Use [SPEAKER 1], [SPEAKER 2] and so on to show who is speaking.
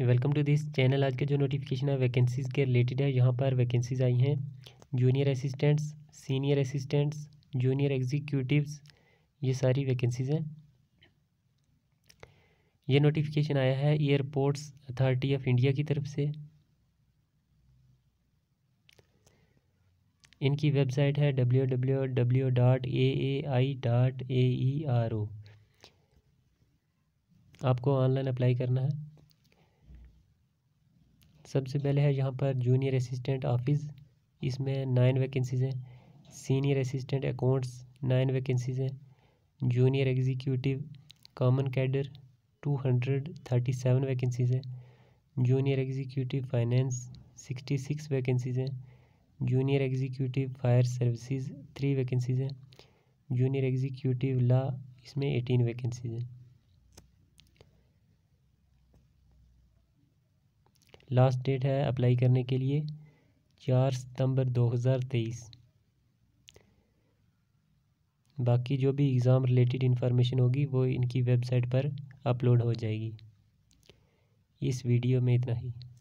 [SPEAKER 1] Welcome to this channel. आज के जो नोटिफिकेशन है वैकेंसीज़ के रिलेटेड है। यहाँ पर वैकेंसीज़ आई हैं junior assistants, senior assistants, junior executives, ये सारी वैकेंसीज़ हैं। ये नोटिफिकेशन आया है एयरपोर्ट्स अथॉरिटी ऑफ इंडिया की तरफ से। इनकी वेबसाइट है www.aai.aero। आपको ऑनलाइन अप्लाई करना है। सबसे पहले है यहाँ पर जूनियर असिस्टेंट ऑफिस, इसमें 9 वैकेंसीज़ हैं। सीनियर असिस्टेंट अकाउंट्स 9 वैकेंसीज़ हैं। Junior executive common cadre 237 vacancies हैं। जूनियर एग्जीक्यूटिव फाइनेंस 66 वैकेंसीज़ हैं। Junior executive fire services 3 vacancies हैं। जूनियर एग्जीक्यूटिव लॉ, इसमें 18 वैकेंसीज़ हैं। लास्ट डेट है अप्लाई करने के लिए 4 सितंबर 2023। बाकी जो भी एग्ज़ाम रिलेटेड इन्फॉर्मेशन होगी वो इनकी वेबसाइट पर अपलोड हो जाएगी। इस वीडियो में इतना ही।